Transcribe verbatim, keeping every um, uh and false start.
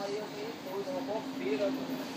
aí eu ganhei toda, uma mó feira, mano.